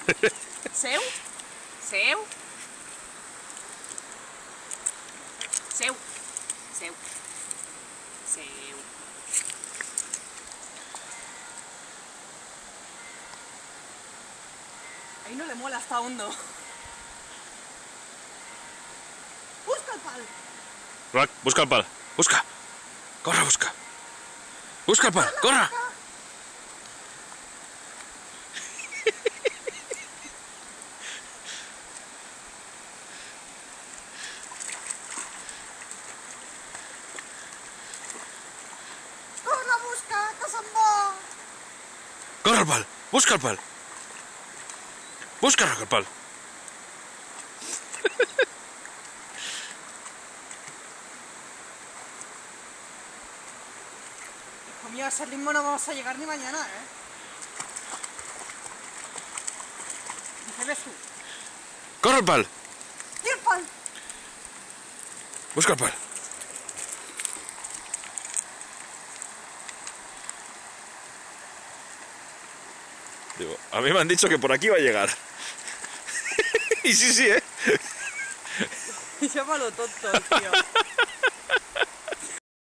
Seu? Seu? Seu? Seu? Seu? Ahí no le mola, está hondo. ¡Busca el pal! Rack, busca el pal. Busca. Corre, busca. Busca el pal, corre. ¡Corre, busca! ¡Que se'n va! Corre el pal. Busca el pal. Busca, Rack, el pal. Hijo mío, a ese ritmo no vamos a llegar ni mañana, ¿eh? Dice, ves tú. Corre el pal. ¡Y el pal! Busca el pal. Digo, a mí me han dicho que por aquí va a llegar. Y sí, ¿eh? Llámalo tonto, tío.